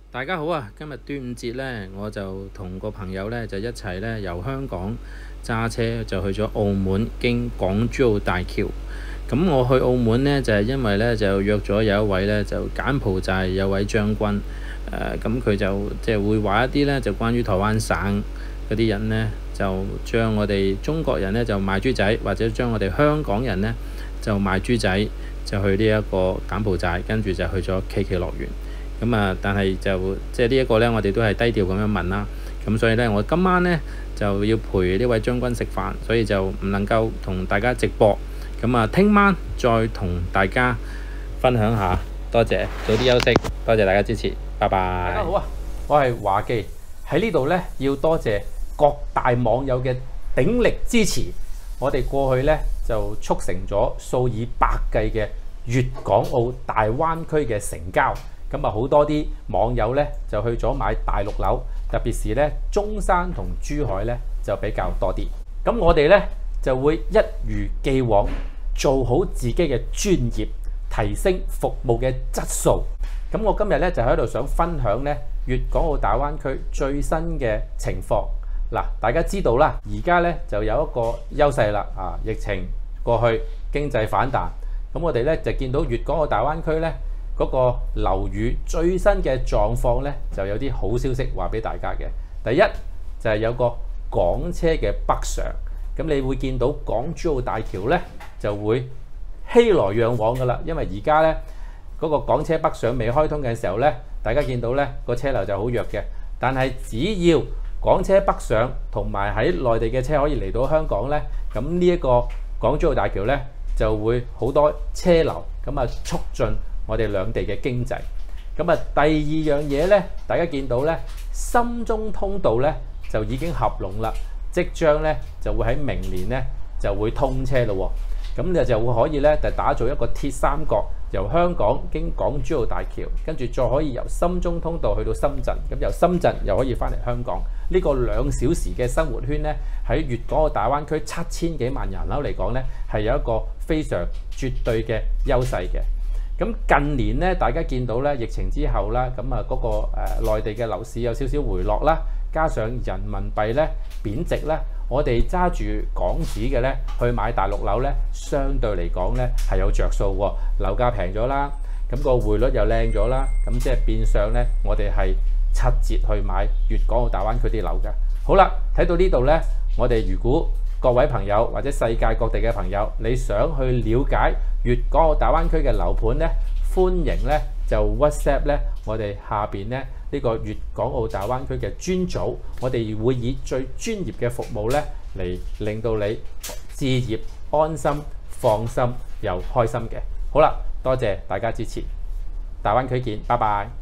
大家好啊！今日端午節呢，我就同個朋友呢就一齊呢由香港揸車就去咗澳門，經港珠澳大橋。咁我去澳門呢，就係因為呢就約咗有一位呢就柬埔寨有位將軍，咁佢就即係會話一啲呢就關於台灣省嗰啲人呢，就將我哋中國人呢就賣豬仔，或者將我哋香港人呢就賣豬仔，就去呢一個柬埔寨，跟住就去咗 KK 樂園。咁啊，但係就即係呢一個呢，我哋都係低調咁樣問啦。咁所以呢，我今晚呢就要陪呢位將軍食飯，所以就唔能夠同大家直播。咁啊，聽晚再同大家分享下。多謝，早啲休息。多謝大家支持，拜拜。大家好啊，我係華記喺呢度呢，要多謝各大網友嘅鼎力支持。我哋過去呢就促成咗數以百計嘅粵港澳大灣區嘅成交。咁啊，好多啲網友咧就去咗買大陸樓，特別是咧中山同珠海咧就比較多啲。咁我哋咧就會一如既往做好自己嘅專業，提升服務嘅質素。咁我今日咧就喺度想分享咧粵港澳大灣區最新嘅情況。嗱，大家知道啦，而家咧就有一個優勢啦，疫情過去，經濟反彈。咁我哋咧就見到粵港澳大灣區咧嗰個樓宇最新嘅狀況咧，就有啲好消息話俾大家嘅。第一就係有個港車嘅北上，咁你會見到港珠澳大橋咧就會熙來攘往噶啦，因為而家咧嗰個港車北上未開通嘅時候咧，大家見到咧個車流就好弱嘅。但係只要港車北上同埋喺內地嘅車可以嚟到香港咧，咁呢一個港珠澳大橋咧就會好多車流，咁啊促進我哋兩地嘅經濟。咁啊，第二樣嘢咧，大家見到咧，深中通道咧就已經合龍啦，即將咧就會喺明年咧就會通車咯。咁就會可以咧就打造一個鐵三角，由香港經港珠澳大橋，跟住再可以由深中通道去到深圳，咁由深圳又可以翻嚟香港。呢個2小時嘅生活圈咧，喺粵港澳大灣區7000幾萬人口嚟講咧，係有一個非常絕對嘅優勢嘅。咁近年咧，大家見到咧疫情之後啦，咁啊嗰個內地嘅樓市有少少回落啦，加上人民幣咧貶值咧，我哋揸住港紙嘅咧去買大陸樓咧，相對嚟講咧係有着數喎，樓價平咗啦，咁個匯率又靚咗啦，咁即係變相咧我哋係7折去買粵港澳大灣區啲樓嘅。好啦，睇到呢度咧，我哋如果各位朋友或者世界各地嘅朋友，你想去了解粵港澳大灣區嘅樓盤咧，歡迎咧就 WhatsApp 咧我哋下邊咧呢個粵港澳大灣區嘅專組，我哋會以最專業嘅服務咧嚟令到你置業安心、放心又開心嘅。好啦，多謝大家支持，大灣區見，拜拜。